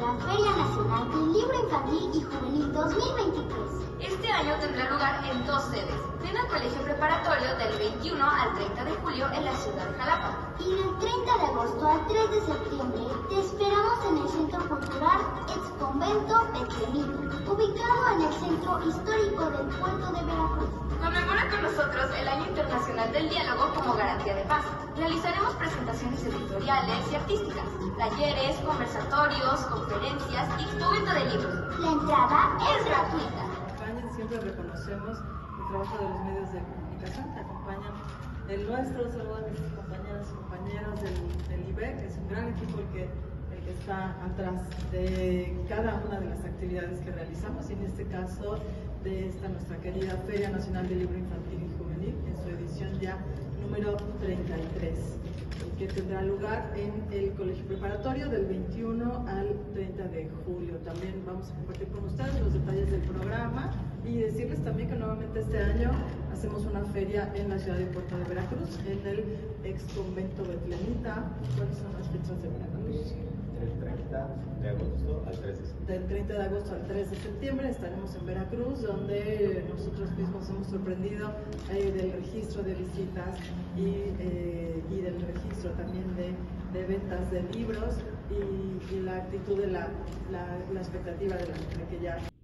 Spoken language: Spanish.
la Feria Nacional del Libro Infantil y Juvenil 2023. Este año tendrá lugar en dos sedes, en el Colegio Preparatorio del 21 al 30 de julio en la ciudad de Jalapa. Y del 30 de agosto al 3 de septiembre te esperamos en el Centro Cultural Exconvento Betlemita, ubicado en el Centro Histórico del Puerto de Veracruz. Conmemora con nosotros el Año Internacional del Diálogo como garantía de paz. Realizaremos presentaciones editoriales y artísticas, talleres, conversatorios, conferencias y expovento de libros. La entrada es gratuita. Siempre reconocemos el trabajo de los medios de comunicación que acompañan el nuestro. Saludos a mis compañeras y compañeros del IBEC, es un gran equipo el que está atrás de cada una de las actividades que realizamos, y en este caso de esta nuestra querida Feria Nacional del Libro Infantil y Juvenil en su edición ya número 33, que tendrá lugar en el Colegio Preparatorio del 21 al 30 de julio. También vamos a compartir con ustedes los detalles del programa y decirles también que nuevamente este año hacemos una feria en la ciudad de Puerto de Veracruz, en el Exconvento Betlemita. ¿Cuáles son las fechas de Veracruz? Del 30 de agosto al 3 de septiembre. Del 30 de agosto al 3 de septiembre estaremos en Veracruz, donde nosotros mismos hemos sorprendido del registro de visitas y del registro también de ventas de libros y la actitud de la expectativa de la gente que ya